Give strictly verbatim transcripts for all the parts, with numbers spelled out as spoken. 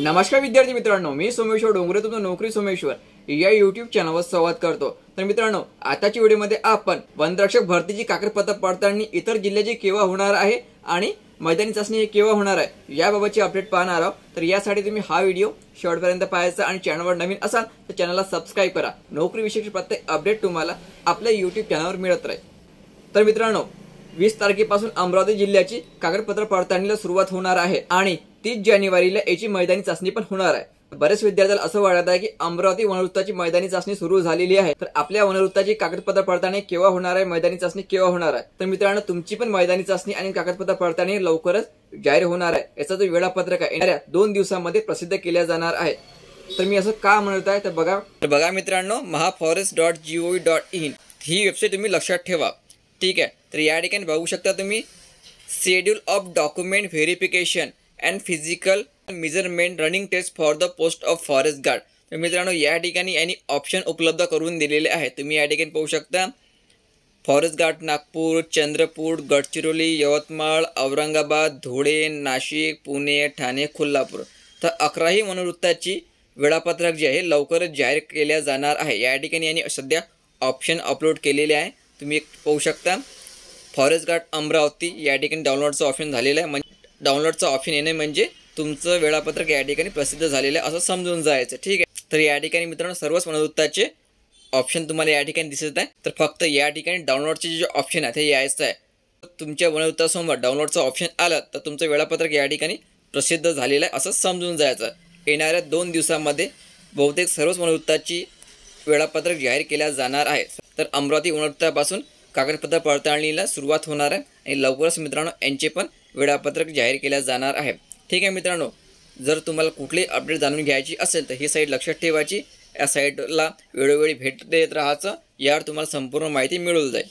नमस्कार विद्यार्थी मित्रांनो, मी सोमेश्वर डोंगरे तुमचा नोकरी सोमेश्वर या यूट्यूब चॅनलवर संवाद करतो। तर मित्रांनो, आताच्या व्हिडिओमध्ये आपण वनरक्षक भरतीची कागदपत्र पडताळणी इतर जिल्ह्याची केव्हा होणार आहे आणि मैदानी चाचणी केव्हा होणार आहे याबाबतची अपडेट पाहणार आहोत। तर यासाठी तुम्ही हा व्हिडिओ शेवटपर्यंत पाहायचा आणि चॅनलवर नवीन असाल तर चॅनलला सबस्क्राइब करा। नोकरी विषयी प्रत्येक अपडेट तुम्हाला आपल्या यूट्यूब चॅनलवर मिळत राहील। तर मित्रांनो, वीस तारखेपासून अमरावती जिल्ह्याची कागदपत्र पडताळणीला सुरुवात होणार आहे आणि तीस जानेवारीला याची मैदानी चाचणी पण होणार आहे। बरेच विद्यार्थ्यांना असं वाटत आहे की अमरावती वनवृत्ताची मैदानी चाचणी सुरू झालेली आहे, तर आपल्या वनवृत्ताची कागदपत्र पडताळणी केव्हा होणार आहे, मैदानी चाचणी केव्हा होणार आहे। तर मित्रांनो, तुमची पण मैदानी चाचणी आणि कागदपत्र पडताळणी लवकरच जाहीर होणार आहे। याचा जो वेळापत्रक आहे येणाऱ्या दोन दिवसांमध्ये प्रसिद्ध केल्या जाणार आहे। तर मी असं का म्हणत आहे तर बघा तर बघा मित्रांनो, महाफॉरेस्ट डॉट जीओव्ही डॉट इन ही वेबसाईट तुम्ही लक्षात ठेवा, ठीक आहे। तर या ठिकाणी बघू शकता तुम्ही schedule of document verification and physical measurement running test for the post of forest guard. तर मित्रांनो, या ठिकाणी यांनी ऑप्शन उपलब्ध करून दिलेले आहे। तुम्ही या ठिकाणी पाहू शकता फॉरेस्ट गार्ड नागपूर, चंद्रपूर, गडचिरोली, यवतमाळ, औरंगाबाद, धुळे, नाशिक, पुणे, ठाणे, कोल्हापूर। तर अकराही वनवृत्ताची वेळापत्रक जे आहे लवकरच जाहीर केल्या जाणार आहे। या ठिकाणी यांनी सध्या ऑप्शन अपलोड केलेले आहे। तुम्ही पाहू शकता फॉरेस्ट गार्ड अमरावती या ठिकाणी डाउनलोडचं ऑप्शन झालेलं आहे। म्हणजे डाउनलोडचं ऑप्शन येणे म्हणजे तुमचं वेळापत्रक या ठिकाणी प्रसिद्ध झालेलं आहे असं समजून जायचं, ठीक आहे। तर या ठिकाणी मित्रांनो सर्वच वनवृत्ताचे ऑप्शन तुम्हाला या ठिकाणी दिसत आहे। तर फक्त या ठिकाणी डाउनलोडचे जे ऑप्शन आहे ते यायचं आहे। तुमच्या वनवृत्तासमोर डाउनलोडचं ऑप्शन आलं तर तुमचं वेळापत्रक या ठिकाणी प्रसिद्ध झालेलं आहे असं समजून जायचं। येणाऱ्या दोन दिवसांमध्ये बहुतेक सर्वच वनवृत्ताची वेळापत्रक जाहीर केल्या जाणार आहे। तर अमरावती वनवृत्तापासून कागदपत्र पडताळणीला सुरुवात होणार आहे आणि लवकरच मित्रांनो यांचे पण वेळापत्रक जाहीर केल्या जाणार आहे, ठीक आहे मित्रांनो। जर तुम्हाला कुठली अपडेट जाणून घ्यायची असेल तर ही साईट लक्षात ठेवायची, या साईटला वेळोवेळी भेट देत राहायचं, यावर तुम्हाला संपूर्ण माहिती मिळून जाईल।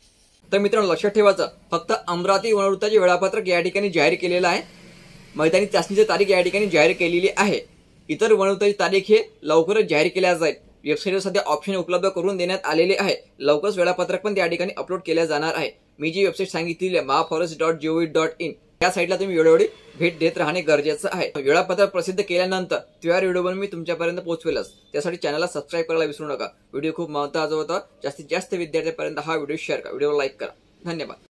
तर मित्रांनो लक्षात ठेवायचं, फक्त अमरावती वनवृत्ताचे वेळापत्रक या ठिकाणी जाहीर केलेलं आहे। मैदानी चाचणीची तारीख या ठिकाणी जाहीर केलेली आहे। इतर वनवृत्ताची तारीख हे लवकरच जाहीर केल्या जाईल। वेबसाईटवर सध्या ऑप्शन उपलब्ध करून देण्यात आलेले आहे। लवकरच वेळापत्रक पण त्या ठिकाणी अपलोड केल्या जाणार आहे। मी जी वेबसाईट सांगितलेली आहे महाफॉरेस्ट डॉट जीओव्ही डॉट इन या साईटला तुम्ही वेळोवेळी भेट देत राहणे गरजेचं आहे। वेळापत्रक प्रसिद्ध केल्यानंतर त्या व्हिडिओ बनवून मी तुमच्यापर्यंत पोहोचवेलच। त्यासाठी चॅनलला सबस्क्राईब करायला विसरू नका। व्हिडिओ खूप महत्त्वाचा होता, जास्तीत जास्त विद्यार्थ्यांपर्यंत हा व्हिडिओ शेअर करा, व्हिडिओ लाईक करा। धन्यवाद।